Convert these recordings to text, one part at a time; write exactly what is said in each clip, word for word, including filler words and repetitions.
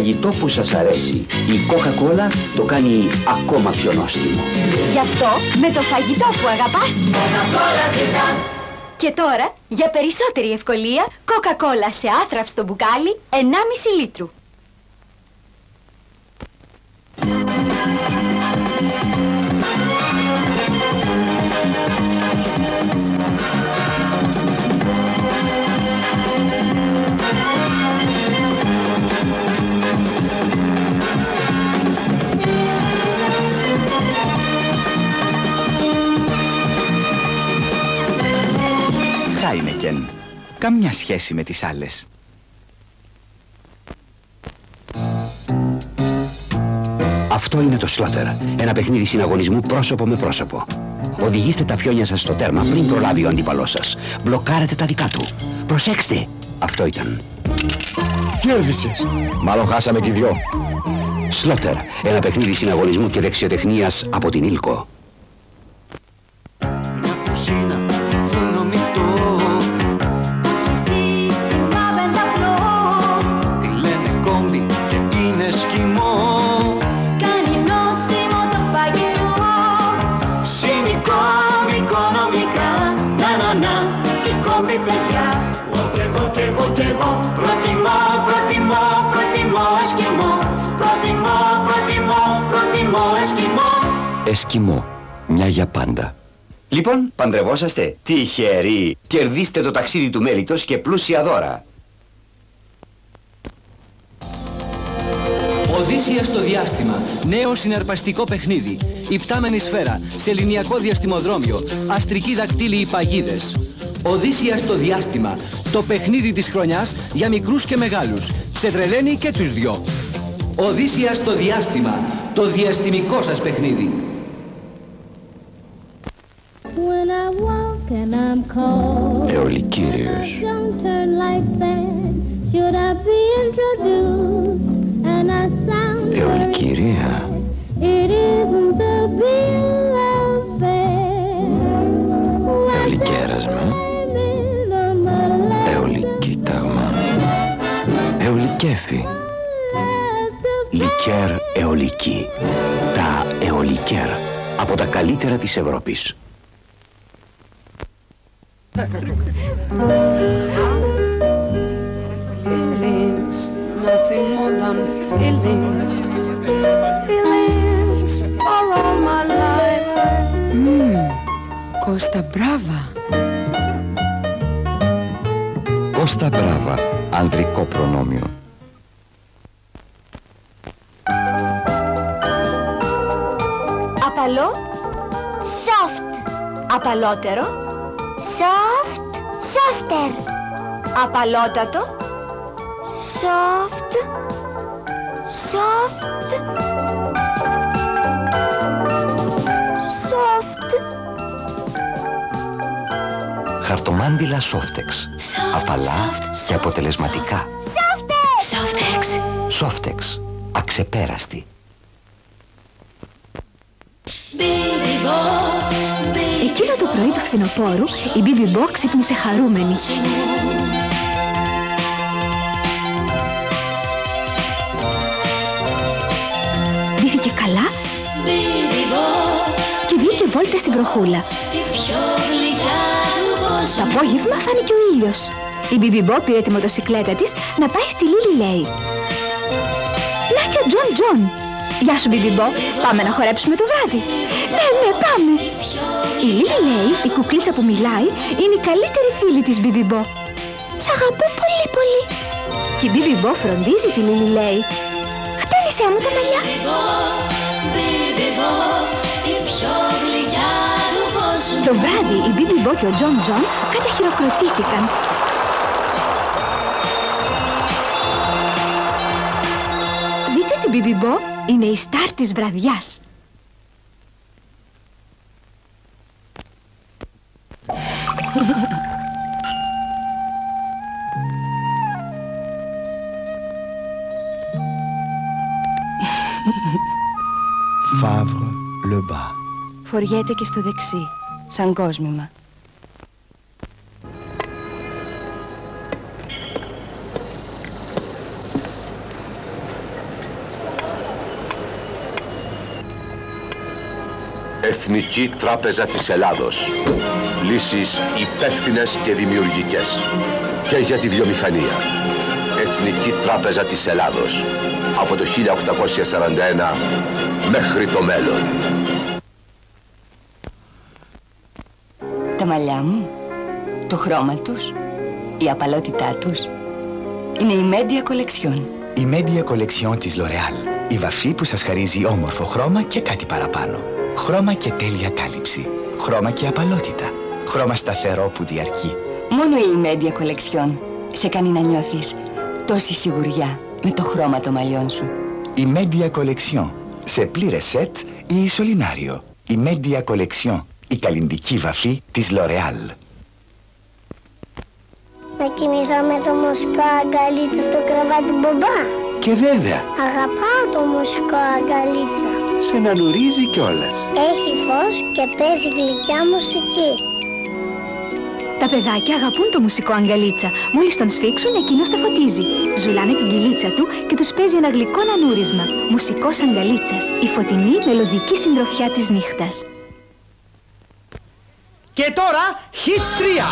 φαγητό που σας αρέσει, η Coca-Cola το κάνει ακόμα πιο νόστιμο. Γι' αυτό με το φαγητό που αγαπάς, Coca-Cola ζητάς. Και τώρα, για περισσότερη ευκολία, Coca-Cola σε άθραυστο μπουκάλι ενάμιση λίτρου. Χάινεκεν. Καμιά σχέση με τις άλλες. Αυτό είναι το Slaughter, ένα παιχνίδι συναγωνισμού πρόσωπο με πρόσωπο. Οδηγήστε τα πιόνια σας στο τέρμα πριν προλάβει ο αντίπαλός σας. Μπλοκάρετε τα δικά του. Προσέξτε! Αυτό ήταν. Κέρδισες. Μάλλον χάσαμε κι οι δυο. Slaughter, ένα παιχνίδι συναγωνισμού και δεξιοτεχνίας από την Ήλκο. Μια κουζίνα, φούρνο μεικτό. Εσύ στην αβενταπλό. Τη λένε κόμπι και είναι σκυμό. Κάνει νόστιμο το φαγητό. Ψήνει κόμπι οικονομικά. Να να να, η κόμπι παιδιά. Κι εγώ κι εγώ κι εγώ προτιμώ, προτιμώ, προτιμώ εσκυμό. Προτιμώ, προτιμώ, προτιμώ εσκυμό. Εσκυμό. Μια για πάντα. Λοιπόν, παντρευόσαστε. Τυχεροί! Κερδίστε το ταξίδι του μέλιτος και πλούσια δώρα. Οδύσσια στο διάστημα. Νέο συναρπαστικό παιχνίδι. Υπτάμενη σφαίρα. Σεληνιακό διαστημοδρόμιο. Αστρικοί δακτύλιοι παγίδες. Οδύσσια στο διάστημα. Το παιχνίδι της χρονιάς για μικρούς και μεγάλους. Ξετρελαίνει και τους δυο. Οδύσσια στο διάστημα. Το διαστημικό σας παιχνίδι. When I walk and I'm cold, Αιωλικήριος. don't turn like that. Should I be introduced? And I sound Αιωλικήρια. it isn't the bill of fare. Αιωλικέρασμα. Αιωλικήταγμα. Αιωλικέφι. Λικέρ αιωλική. Τα αιωλικέρ. Από τα καλύτερα της Ευρώπης. Feelings, nothing more than feelings. Feelings for all my life. Mm, Costa Brava. Κώστα Μπράβα. Ανδρικό προνόμιο. Απαλό. Soft. Απαλότερο. Soft. Softer. Απαλότατο. Soft. Soft. Soft. Χαρτομάντιλα Softex. Απαλά και αποτελεσματικά. Softex. Softex. Softex. Αξεπέραστη. Εκείνο το πρωί του φθινοπόρου, η Μπίμπι Μπο ξύπνησε χαρούμενη. Ντύθηκε καλά και βγήκε βόλτα στην βροχούλα. Το απόγευμα φάνηκε ο ήλιος. Η Μπίμπι Μπο πήρε τη μοτοσικλέτα της να πάει στη Λίλι Λέι. Να και ο Τζον Τζον. Γεια σου Μπίμπι Μπο, πάμε να χορέψουμε το βράδυ. Ναι, ναι, πάμε. Η Λίλι Λέι, η κουκλίτσα που μιλάει, είναι η καλύτερη φίλη της Μπίμπι Μπο. Σ' αγαπώ πολύ πολύ. Και η Μπίμπι Μπο φροντίζει τη Λίλι Λέι. Χτένισέ μου τα μαλλιά. Το βράδυ η Μπίμπι Μπο και ο Τζον Τζον καταχειροκροτήθηκαν. Δείτε την Μπίμπι Μπο, είναι η στάρ της βραδιάς. Favre le bas. Φοριέται και στο δεξί, σαν κόσμημα. Εθνική Τράπεζα της Ελλάδος. Λύσεις υπεύθυνες και δημιουργικές. Και για τη βιομηχανία. Εθνική Τράπεζα της Ελλάδος. Από το χίλια οκτακόσια σαράντα ένα μέχρι το μέλλον. Τα μαλλιά μου, το χρώμα τους, η απαλότητά τους είναι η Media Collection. Η Media Collection της L'Oréal. Η βαφή που σας χαρίζει όμορφο χρώμα και κάτι παραπάνω. Χρώμα και τέλεια κάλυψη. Χρώμα και απαλότητα. Χρώμα σταθερό που διαρκεί. Μόνο η Media Collection σε κάνει να νιώθεις τόση σιγουριά με το χρώμα των μαλλιών σου. Η Media Collection. Σε πλήρες σετ ή ισολινάριο. Η Media Collection. Η καλλυντική βαφή της L'Oréal. Να κοιμηθώ με το μουσικό αγκαλίτσα στο κρεβάτι του μπαμπά. Και βέβαια. Αγαπάω το μουσικό αγκαλίτσα. Σε να λουρίζει κιόλας. Έχει φως και παίζει γλυκιά μουσική. Τα παιδάκια αγαπούν το μουσικό αγκαλίτσα. Μόλις τον σφίξουν, εκείνος τα φωτίζει. Ζουλάνε την κυλίτσα του και τους παίζει ένα γλυκό νανούρισμα. Μουσικός αγκαλίτσας. Η φωτεινή μελωδική συντροφιά της νύχτας. Και τώρα, Hits τρία.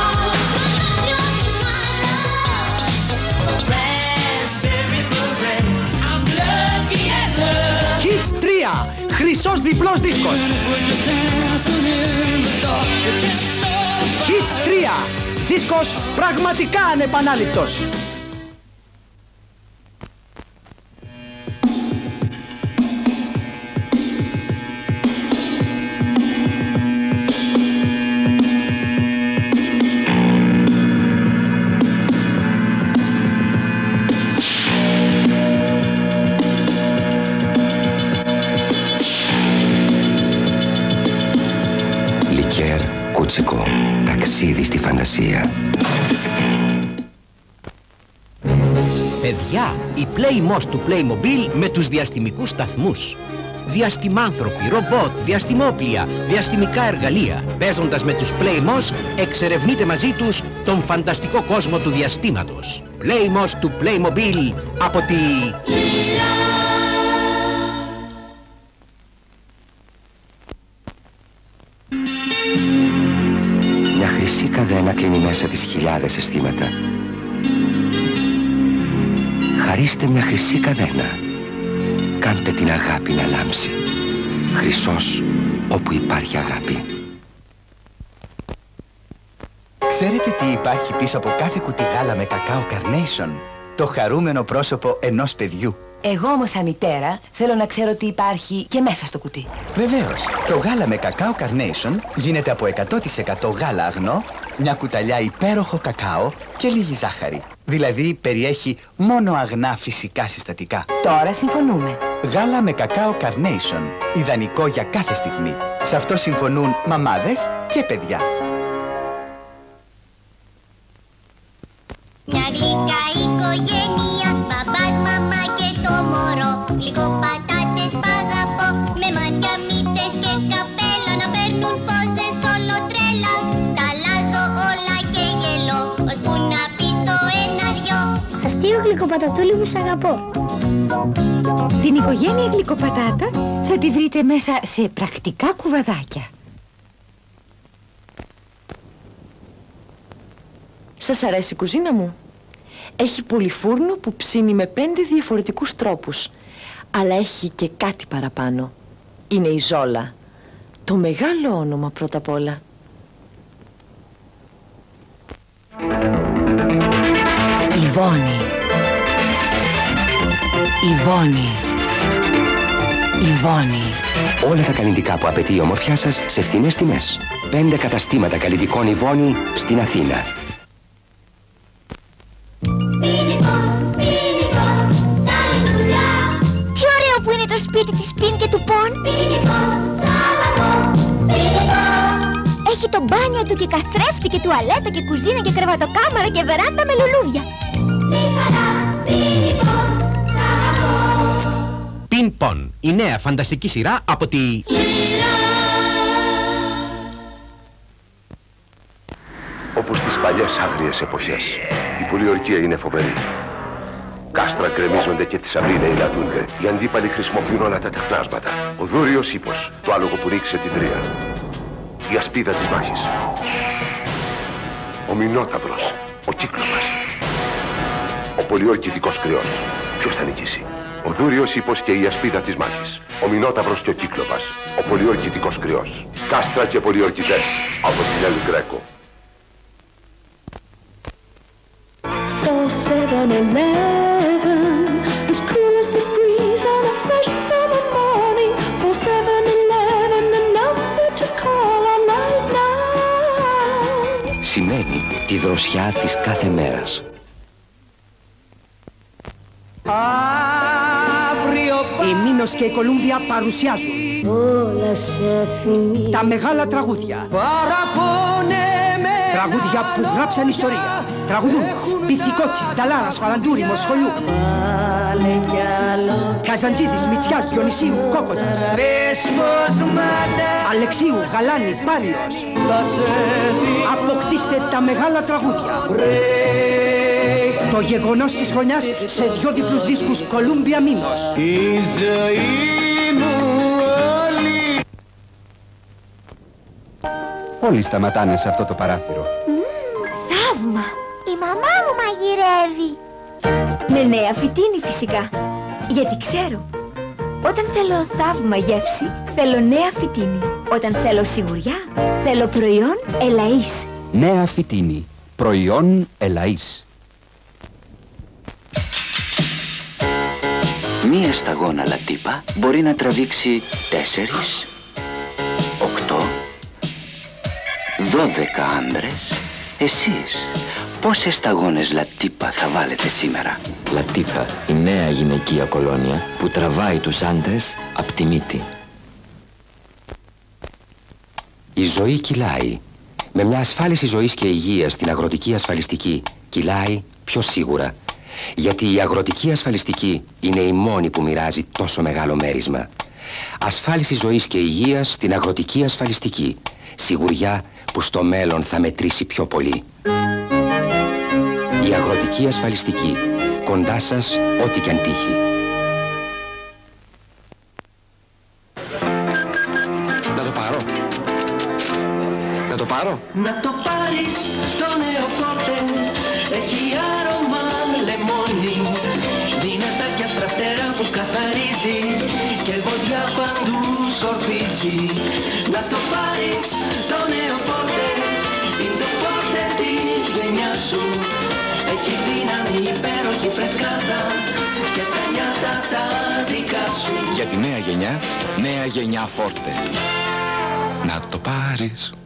Hits τρία. Χρυσός διπλός δίσκος. Hits τρία. Δίσκος πραγματικά ανεπανάληπτος. Κούτσικο, ταξίδι στη φαντασία. Παιδιά, η Playmos του Playmobil με τους διαστημικούς σταθμούς. Διαστημάνθρωποι, ρομπότ, διαστημόπλια, διαστημικά εργαλεία. Παίζοντας με τους Playmos, εξερευνείτε μαζί τους τον φανταστικό κόσμο του διαστήματος. Playmos του Playmobil από τη... Μια χρυσή καδένα κλείνει μέσα τις χιλιάδες αισθήματα. Χαρίστε μια χρυσή καδένα. Κάντε την αγάπη να λάμψει. Χρυσός όπου υπάρχει αγάπη. Ξέρετε τι υπάρχει πίσω από κάθε κουτί γάλα με κακάο Carnation? Το χαρούμενο πρόσωπο ενός παιδιού. Εγώ όμως σαν μητέρα θέλω να ξέρω τι υπάρχει και μέσα στο κουτί. Βεβαίως, το γάλα με κακάο Carnation γίνεται από εκατό τοις εκατό γάλα αγνό, μια κουταλιά υπέροχο κακάο και λίγη ζάχαρη. Δηλαδή περιέχει μόνο αγνά φυσικά συστατικά. Τώρα συμφωνούμε. Γάλα με κακάο Carnation, ιδανικό για κάθε στιγμή. Σε αυτό συμφωνούν μαμάδες και παιδιά. Μια γλυκά οικογένεια, μπαμπάς, μαμά και το μωρό. Γλυκό πατάτες π' αγαπώ, με μάτια, μύτες και καπέλα. Να παίρνουν πόζες όλο τρέλα. Τα αλλάζω όλα και γελώ, ώσπου να πει το ένα-δυο. Αστείο γλυκοπατατούλη μου, σ' αγαπώ. Την οικογένεια γλυκοπατάτα θα τη βρείτε μέσα σε πρακτικά κουβαδάκια. Σας αρέσει η κουζίνα μου? Έχει πολυφούρνο που ψήνει με πέντε διαφορετικούς τρόπους. Αλλά έχει και κάτι παραπάνω. Είναι η Ζόλα. Το μεγάλο όνομα πρώτα απ' όλα. Ιβόνη. Ιβόνη. Ιβόνη. Όλα τα καλλιτικά που απαιτεί η ομορφιά σας σε φθηνές τιμές. Πέντε καταστήματα καλλιτικών Ιβόνη στην Αθήνα. Τι ωραίο που είναι το σπίτι της Πιν και του Πον. Έχει το μπάνιο του και καθρέφτη και τουαλέτα και κουζίνα και κρεβατοκάμαρα και βεράντα με λουλούδια. Πιν Πον, η νέα φανταστική σειρά από τη... Όπως στις παλιές άγριες εποχές, η πολιορκία είναι φοβερή. Κάστρα γκρεμίζονται και τη σαβίνα υλατούνται. Οι αντίπαλοι χρησιμοποιούν όλα τα τεχνάσματα. Ο δούριος ύπος, το άλογο που ρίξε την τρία. Η ασπίδα της μάχης. Ο Μινόταυρος, ο Κύκλοπας. Ο πολιορκητικός κρυός. Ποιος θα νικήσει? Ο δούριος ύπος και η ασπίδα της μάχης. Ο Μινόταυρος και ο Κύκλοπας. Ο πολιορκητικός κρυός. Κάστρα και πολιορκητές. Από την Έλλη Γκρέκο. Σημαίνει τη δροσιά της κάθε μέρας. Η Μίνος και η Κολούμπια παρουσιάζουν τα μεγάλα τραγούδια. Τραγούδια που γράψαν ιστορία. Τραγουδούν Πυθικότσης, Νταλάρας, Φαραντούρη, Μοσχολιού, Καζαντζίδης, Μητσιάς, Διονυσίου, Κόκοτας, Αλεξίου, Γαλάνη, Πάριος. Αποκτήστε τα μεγάλα τραγούδια. Το γεγονός της χρονιάς σε δυο διπλούς δίσκους Κολούμπια Μίνος. Όλοι σταματάνε σε αυτό το παράθυρο. Θαύμα! Η μαμά μου μαγειρεύει. Με νέα φυτίνη φυσικά. Γιατί ξέρω. Όταν θέλω θαύμα γεύση, θέλω νέα φυτίνη. Όταν θέλω σιγουριά, θέλω προϊόν Ελαΐς. Νέα φυτίνη. Προϊόν Ελαΐς. Μία σταγόνα λατίπα μπορεί να τραβήξει τέσσερις, οκτώ, δώδεκα άντρες. Εσείς πόσες σταγόνες λατίπα θα βάλετε σήμερα? Λατίπα, η νέα γυναικεία κολόνια που τραβάει τους άντρες απ' τη μύτη. Η ζωή κυλάει. Με μια ασφάλιση ζωής και υγείας στην αγροτική ασφαλιστική κυλάει πιο σίγουρα. Γιατί η αγροτική ασφαλιστική είναι η μόνη που μοιράζει τόσο μεγάλο μέρισμα. Ασφάλιση ζωής και υγείας στην αγροτική ασφαλιστική. Σιγουριά που στο μέλλον θα μετρήσει πιο πολύ. Η αγροτική ασφαλιστική. Κοντά σας ό,τι κι αν τύχει. Να το πάρω. Να το πάρω. Να το πάρεις το νέο φόρτε. Έχει άρωμα λεμόνι. Δυνατά πια στραφτέρα που καθαρίζει και βοδιά παντού σορπίζει. Να το πάρεις το νέο φόρτε. Είναι το φόρτε της γενιάς σου. Έχει δύναμη, υπέροχη φρεσκάδα και τα νιάτα τα δικά σου. Για τη νέα γενιά, νέα γενιά φόρτε. Να το πάρεις.